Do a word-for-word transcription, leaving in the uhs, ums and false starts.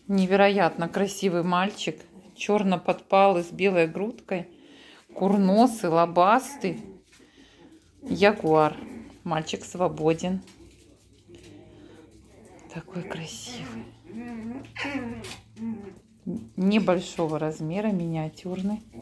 Невероятно красивый мальчик. Черно-подпалый с белой грудкой. Курносый, лобастый. Ягуар. Мальчик свободен. Такой красивый. Небольшого размера, миниатюрный.